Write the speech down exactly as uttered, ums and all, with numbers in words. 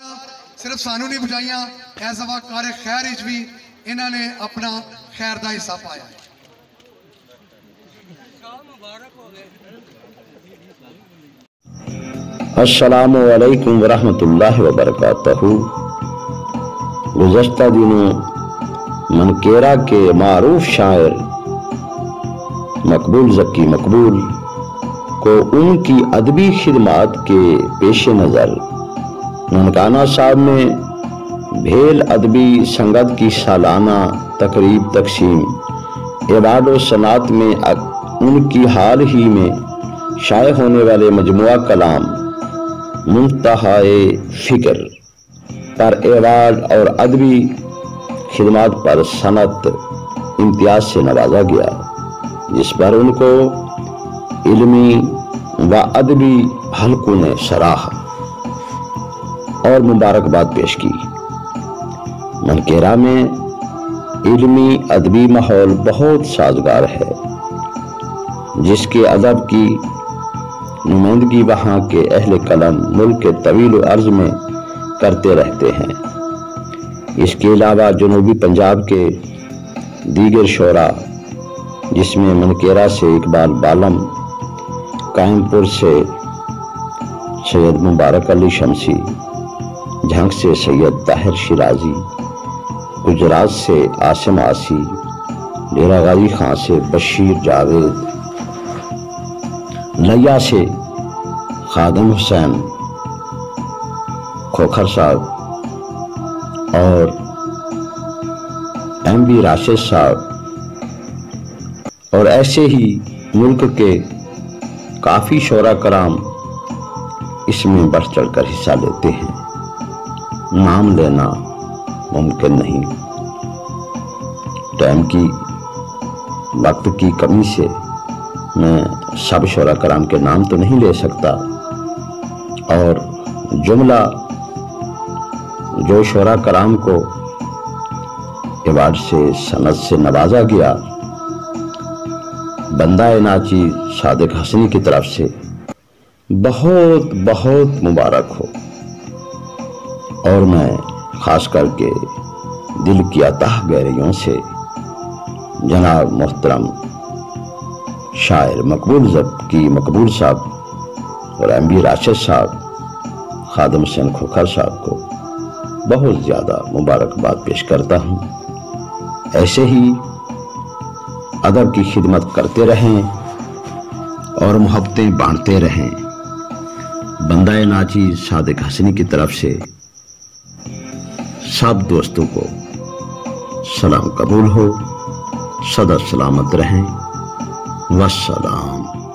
صرف سانو نہیں بجائیاں ایز اوا کار خیر اچ بھی انہوں نے اپنا خیر دا حصہ پایا ہے. السلام علیکم ورحمۃ اللہ وبرکاتہ. گزشتہ دنوں منکیرا کے معروف شاعر مقبول ذکی مقبول کو ان کی ادبی خدمات کے پیش نظر ننکانہ صاحب میں بھیل ادبی سنگت کی سالانہ تقریب تقسیم ایوارڈ و صنعت میں ان کی حال ہی میں شائع ہونے والے مجموعہ کلام منتہائے فکر پر ایوارڈ اور ادبی خدمات پر صنعت امتیاز سے نوازا گیا، جس پر ان کو علمی و ادبی حلقوں نے سراہا اور مبارکباد پیش کی. منکیرا میں علمی ادبی ماحول بہت سازگار ہے، جس کے ادب کی نمائندگی وہاں کے اہل قلم ملک کے طویل و عرض میں کرتے رہتے ہیں. اس کے علاوہ جنوبی پنجاب کے دیگر شعراء، جس میں منکیرا سے اقبال بالم، قائم پور سے سید مبارک علی شمسی، جھنگ سے سید طاہر شیرازی، گجرات سے عاصم عاصی، ڈیرہ غازی خان سے بشیر جاوید، لیا سے خادم حسین کھوکھر صاحب اور ایم بی راشد صاحب اور ایسے ہی ملک کے کافی شعراء کرام اس میں بڑھ چڑھ کر حصہ لیتے ہیں. نام لینا ممکن نہیں، ٹائم کی وقت کی کمی سے میں سب شعراء کرام کے نام تو نہیں لے سکتا، اور جملہ جو شعراء کرام کو ایوارڈ سے سند سے نوازا گیا، بندہ ناچی صادق حسنی کی طرف سے بہت بہت مبارک ہو. اور میں خاص کر کے دل کی اتاہ گہرائیوں سے جناب محترم شاعر مقبول ذکی مقبول صاحب اور ایم بی راشد صاحب، خادم حسین کھوکھر صاحب کو بہت زیادہ مبارکباد پیش کرتا ہوں. ایسے ہی ادب کی خدمت کرتے رہیں اور محبتیں بانٹتے رہیں. بندہ ناچی صادق حسنی کی طرف سے سب دوستوں کو سلام قبول ہو. سدا سلامت رہیں. والسلام.